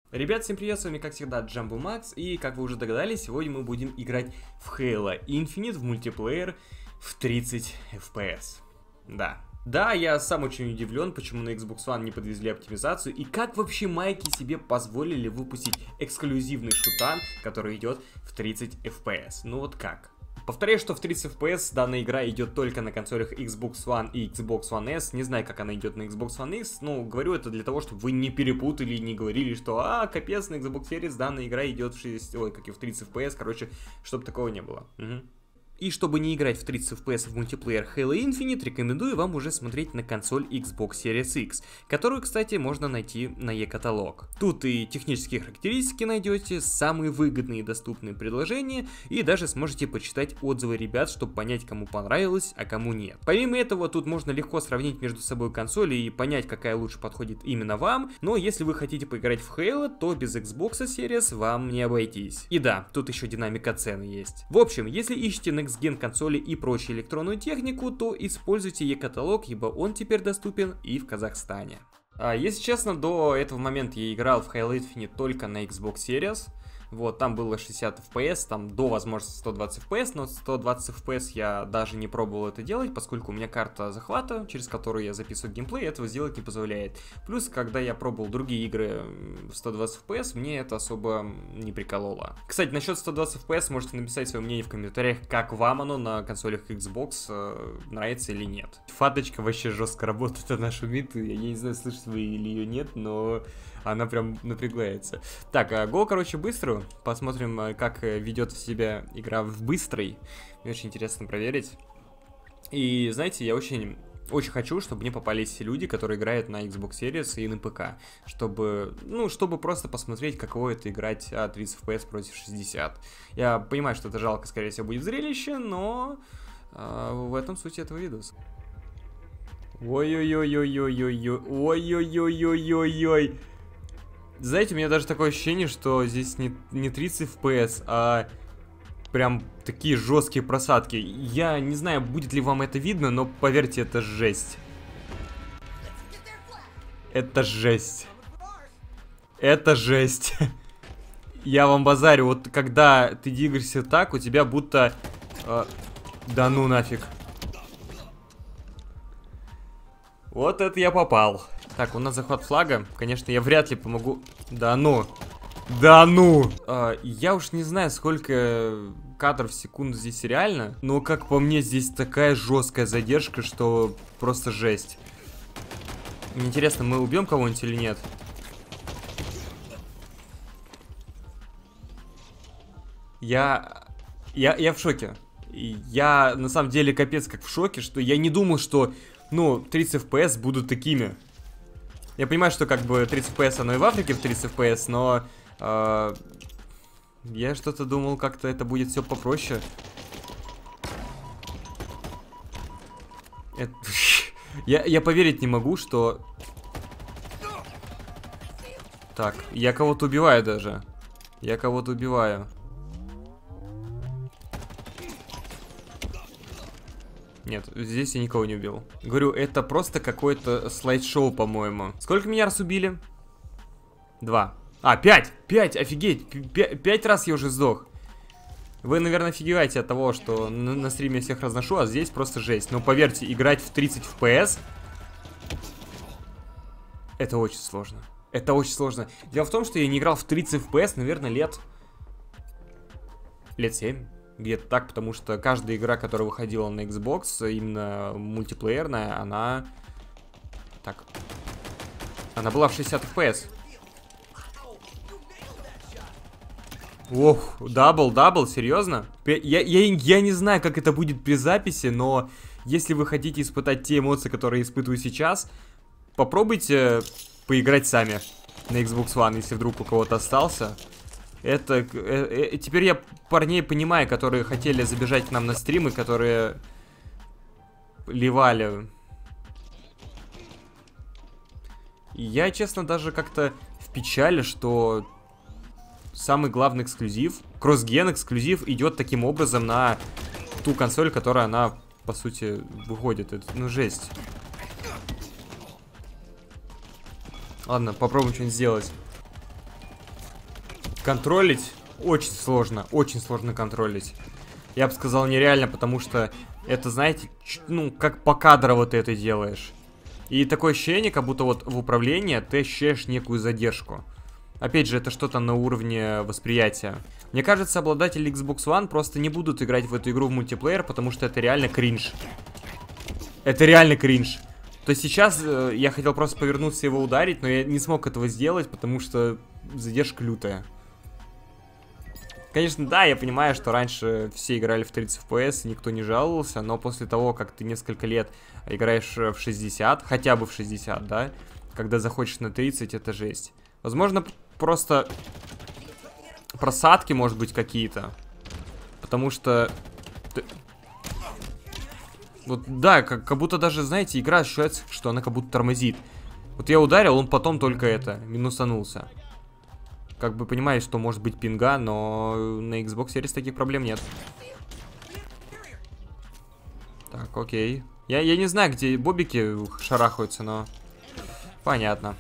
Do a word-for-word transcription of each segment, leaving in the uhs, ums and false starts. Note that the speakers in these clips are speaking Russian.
Ребят, всем привет, с вами как всегда Джамбо Макс, и как вы уже догадались, сегодня мы будем играть в Halo Infinite в мультиплеер в тридцать эф пи эс. Да. Да, я сам очень удивлен, почему на Xbox One не подвезли оптимизацию, и как вообще майки себе позволили выпустить эксклюзивный шутан, который идет в тридцать эф пи эс. Ну вот как? Повторяю, что в тридцать эф пи эс данная игра идет только на консолях Xbox One и Xbox One S. Не знаю, как она идет на Xbox One X, но говорю это для того, чтобы вы не перепутали и не говорили, что а, капец, на Xbox Series данная игра идет в шестьдесят, ой, как и в тридцать эф пи эс, короче, чтобы такого не было. Угу. И чтобы не играть в тридцать эф пи эс в мультиплеер Halo Infinite, рекомендую вам уже смотреть на консоль Xbox Series X, которую, кстати, можно найти на e-каталог. Тут и технические характеристики найдете, самые выгодные и доступные предложения, и даже сможете почитать отзывы ребят, чтобы понять, кому понравилось, а кому нет. Помимо этого, тут можно легко сравнить между собой консоли и понять, какая лучше подходит именно вам, но если вы хотите поиграть в Halo, то без Xbox Series вам не обойтись. И да, тут еще динамика цены есть. В общем, если ищете на ген консоли и прочую электронную технику, то используйте e-каталог, ибо он теперь доступен и в Казахстане. А, если честно, до этого момента я играл в Halo Infinite только на Xbox Series. Вот, там было шестьдесят эф пи эс, там до возможности сто двадцать эф пи эс, но сто двадцать эф пи эс я даже не пробовал это делать, поскольку у меня карта захвата, через которую я записываю геймплей, этого сделать не позволяет. Плюс, когда я пробовал другие игры в сто двадцать эф пи эс, мне это особо не прикололо. Кстати, насчет сто двадцать эф пи эс можете написать свое мнение в комментариях, как вам оно на консолях Xbox, э, нравится или нет. Фаточка вообще жестко работает, она шумит, я не знаю, слышите вы или ее нет, но она прям напрягается. Так, гол, короче, быструю. Посмотрим, как ведет себя игра в быстрой. Мне очень интересно проверить. И, знаете, я очень, очень хочу, чтобы мне попались все люди, которые играют на Xbox Series и на ПК. Чтобы, ну, чтобы просто посмотреть, каково это играть тридцать эф пи эс против шестидесяти. Я понимаю, что это жалко, скорее всего, будет зрелище, но э, в этом суть этого видоса. Ой-ой-ой-ой-ой-ой-ой. Ой-ой-ой-ой-ой-ой. Знаете, у меня даже такое ощущение, что здесь не, не тридцать эф пи эс, а прям такие жесткие просадки. Я не знаю, будет ли вам это видно, но поверьте, это жесть. Это жесть. Это жесть. Я вам базарю, вот когда ты двигаешься так, у тебя будто... Э, да ну нафиг. Вот это я попал. Так, у нас захват флага. Конечно, я вряд ли помогу. Да ну. Да ну. А, я уж не знаю, сколько кадров в секунду здесь реально. Но, как по мне, здесь такая жесткая задержка, что просто жесть. Мне интересно, мы убьем кого-нибудь или нет? Я... Я, я в шоке. Я, на самом деле, капец как в шоке, что я не думал, что, ну, тридцать эф пи эс будут такими. Я понимаю, что как бы тридцать эф пи эс оно и в Африке в тридцать эф пи эс, но э, я что-то думал, как-то это будет все попроще. Это... я, я поверить не могу, что... Так, я кого-то убиваю даже. Я кого-то убиваю. Нет, здесь я никого не убил. Говорю, это просто какое-то слайд-шоу, по-моему. Сколько меня раз убили? Два. А, пять! Пять! Офигеть! Пять, пять раз я уже сдох. Вы, наверное, офигеваете от того, что на, на стриме всех разношу, а здесь просто жесть. Но поверьте, играть в тридцать эф пи эс... Это очень сложно. Это очень сложно. Дело в том, что я не играл в тридцать эф пи эс, наверное, лет... Лет семь. Где-то так, потому что каждая игра, которая выходила на Xbox, именно мультиплеерная, она... Так. Она была в шестьдесят эф пи эс. Ох, дабл, дабл, серьезно? Я, я, я не знаю, как это будет при записи, но если вы хотите испытать те эмоции, которые я испытываю сейчас, попробуйте поиграть сами на Xbox One, если вдруг у кого-то остался. Это... Э, э, теперь я парней понимаю, которые хотели забежать к нам на стримы, которые ливали. И я, честно, даже как-то в печали, что самый главный эксклюзив, кросс-ген эксклюзив, идет таким образом на ту консоль, которая она, по сути, выходит. Это, ну, жесть. Ладно, попробуем что-нибудь сделать. Контролить очень сложно, очень сложно контролить. Я бы сказал нереально, потому что это, знаете, ну, как покадрово ты это делаешь. И такое ощущение, как будто вот в управлении ты ощущаешь некую задержку. Опять же, это что-то на уровне восприятия. Мне кажется, обладатели Xbox One просто не будут играть в эту игру в мультиплеер, потому что это реально кринж. Это реально кринж. То есть сейчас э, я хотел просто повернуться и его ударить, но я не смог этого сделать, потому что задержка лютая. Конечно, да, я понимаю, что раньше все играли в тридцать эф пи эс, и никто не жаловался, но после того, как ты несколько лет играешь в шестьдесят, хотя бы в шестьдесят, да, когда заходишь на тридцать, это жесть. Возможно, просто просадки, может быть, какие-то, потому что... Вот, да, как, как будто даже, знаете, игра ощущается, что она как будто тормозит. Вот я ударил, он потом только это, минусанулся. Как бы понимаешь, что может быть пинга, но на Xbox Series таких проблем нет. Так, окей. Я, я не знаю, где бобики шарахаются, но... Понятно.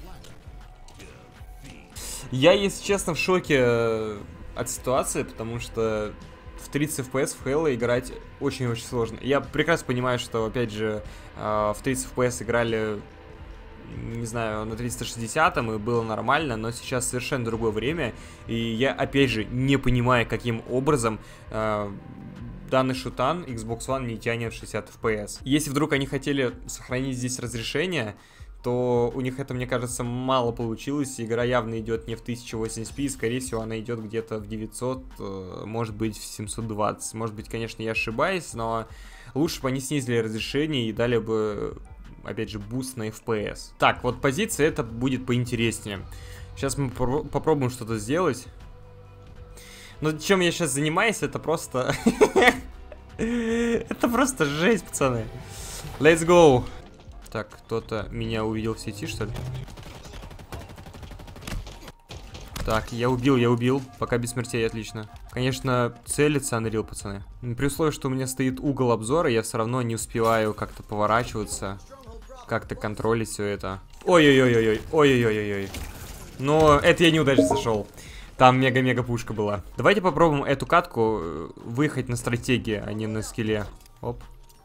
Я, если честно, в шоке от ситуации, потому что в тридцать эф пи эс в Halo играть очень-очень сложно. Я прекрасно понимаю, что, опять же, в тридцать эф пи эс играли... не знаю, на триста шестидесятом, и было нормально, но сейчас совершенно другое время, и я, опять же, не понимаю, каким образом э, данный шутан Xbox One не тянет шестьдесят эф пи эс. Если вдруг они хотели сохранить здесь разрешение, то у них это, мне кажется, мало получилось, игра явно идет не в тысяча восемьдесят пи, скорее всего, она идет где-то в девятьсот, э, может быть, в семьсот двадцать. Может быть, конечно, я ошибаюсь, но лучше бы они снизили разрешение и дали бы... опять же, буст на эф пи эс. Так, вот позиция это будет поинтереснее. Сейчас мы попробуем что-то сделать. Но чем я сейчас занимаюсь, это просто... Это просто жесть, пацаны. Let's go. Так, кто-то меня увидел в сети, что ли? Так, я убил, я убил. Пока без смертей, отлично. Конечно, целится Unreal, пацаны. При условии, что у меня стоит угол обзора, я все равно не успеваю как-то поворачиваться. Как-то контролить все это. Ой-ой-ой-ой-ой. Ой-ой-ой-ой. Но это я неудачно зашел. Там мега-мега пушка была. Давайте попробуем эту катку выехать на стратегии, а не на скилле. Оп.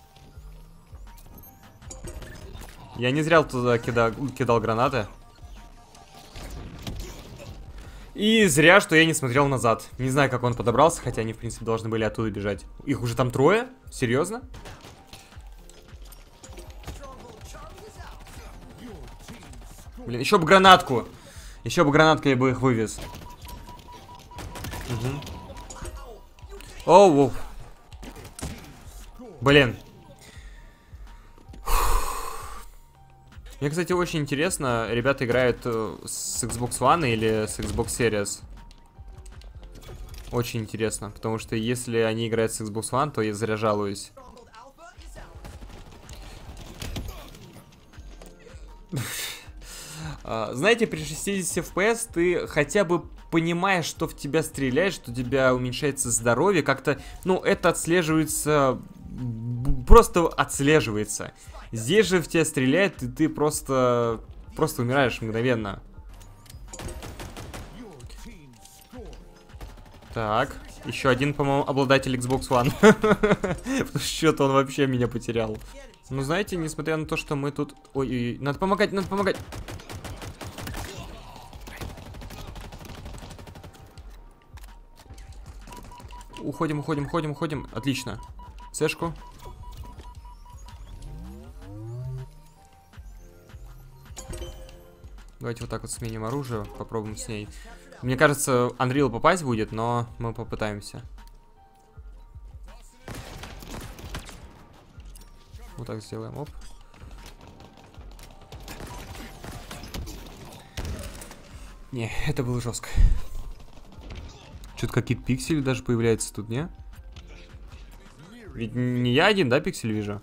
Я не зря туда кидал, кидал гранаты. И зря, что я не смотрел назад. Не знаю, как он подобрался, хотя они, в принципе, должны были оттуда бежать. Их уже там трое? Серьезно? Блин, еще бы гранатку. Еще бы гранатку, я бы их вывез. Угу. Оу, оу. Блин. Мне, кстати, очень интересно, ребята играют с Xbox One или с Xbox Series. Очень интересно, потому что если они играют с Xbox One, то я зря жалуюсь. Знаете, при шестидесяти эф пи эс ты хотя бы понимаешь, что в тебя стреляет, что у тебя уменьшается здоровье, как-то, ну, это отслеживается, просто отслеживается. Здесь же в тебя стреляет, и ты просто, просто умираешь мгновенно. Так, еще один, по-моему, обладатель Xbox One. Потому что что-то он вообще меня потерял. Ну, знаете, несмотря на то, что мы тут... Ой-ой-ой, надо помогать, надо помогать. Уходим, уходим, уходим, уходим. Отлично. Сэшку. Давайте вот так вот сменим оружие. Попробуем с ней. Мне кажется, Unreal попасть будет, но мы попытаемся. Вот так сделаем. Оп. Не, это было жестко. Что-то какие-то пиксели даже появляются тут, не? Ведь не я один, да, пиксель вижу?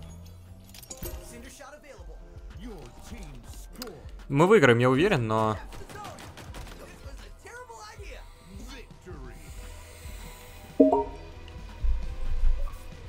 Мы выиграем, я уверен, но...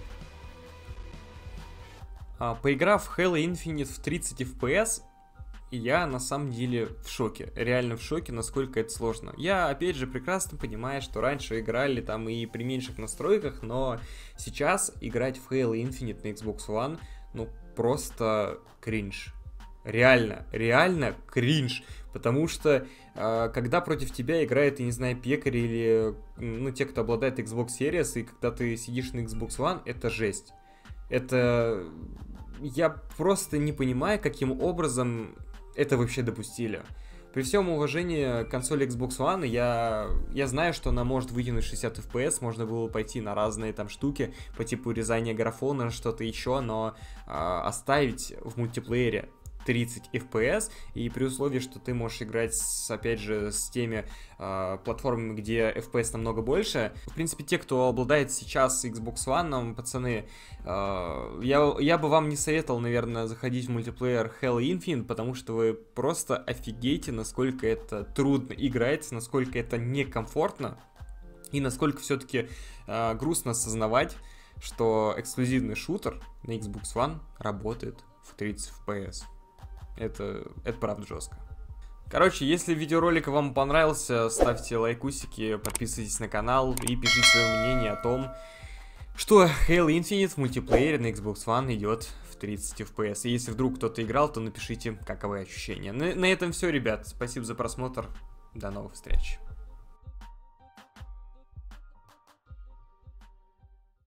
А, поиграв в Halo Infinite в тридцать эф пи эс, И я на самом деле в шоке, реально в шоке, насколько это сложно. Я, опять же, прекрасно понимаю, что раньше играли там и при меньших настройках, но сейчас играть в Halo Infinite на Xbox One, ну, просто кринж. Реально, реально кринж. Потому что, э, когда против тебя играет, я не знаю, пекарь или, ну, те, кто обладает Xbox Series, и когда ты сидишь на Xbox One, это жесть. Это... Я просто не понимаю, каким образом это вообще допустили. При всем уважении к консоли Xbox One, я, я знаю, что она может вытянуть шестьдесят эф пи эс, можно было пойти на разные там штуки, по типу резания графона, что-то еще, но э, оставить в мультиплеере тридцать эф пи эс, и при условии, что ты можешь играть, с, опять же, с теми э, платформами, где эф пи эс намного больше. В принципе, те, кто обладает сейчас Xbox One, пацаны, э, я, я бы вам не советовал, наверное, заходить в мультиплеер Halo Infinite, потому что вы просто офигеете, насколько это трудно играть, насколько это некомфортно, и насколько все-таки э, грустно осознавать, что эксклюзивный шутер на Xbox One работает в тридцать эф пи эс. Это, это правда жестко. Короче, если видеоролик вам понравился, ставьте лайкусики, подписывайтесь на канал и пишите свое мнение о том, что Halo Infinite в мультиплеере на Xbox One идет в тридцать эф пи эс. И если вдруг кто-то играл, то напишите, каковы ощущения. На, на этом все, ребят. Спасибо за просмотр. До новых встреч.